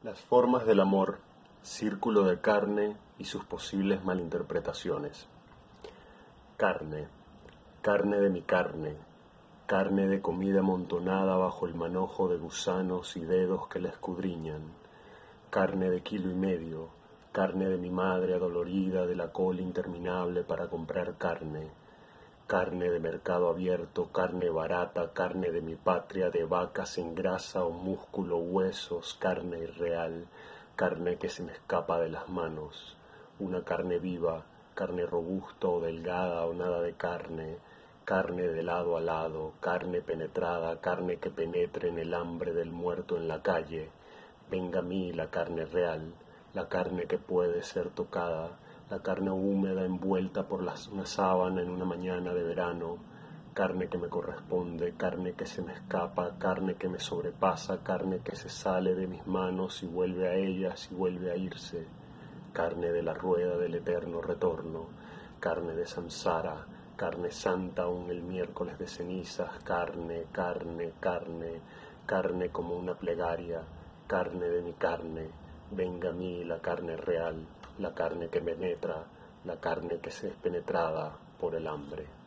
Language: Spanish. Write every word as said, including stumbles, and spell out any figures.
Las formas del amor, círculo de carne y sus posibles malinterpretaciones. Carne, carne de mi carne, carne de comida amontonada bajo el manojo de gusanos y dedos que la escudriñan, carne de kilo y medio, carne de mi madre adolorida de la cola interminable para comprar carne, carne de mercado abierto, carne barata, carne de mi patria, de vacas sin grasa o músculo, huesos, carne irreal, carne que se me escapa de las manos, una carne viva, carne robusta o delgada o nada de carne, carne de lado a lado, carne penetrada, carne que penetre en el hambre del muerto en la calle, venga a mí la carne real, la carne que puede ser tocada, la carne húmeda envuelta por las, una sábana en una mañana de verano, carne que me corresponde, carne que se me escapa, carne que me sobrepasa, carne que se sale de mis manos y vuelve a ellas y vuelve a irse, carne de la rueda del eterno retorno, carne de samsara, carne santa aún el miércoles de cenizas, carne, carne, carne, carne como una plegaria, carne de mi carne, venga a mí la carne real, la carne que penetra, la carne que se es penetrada por el hambre.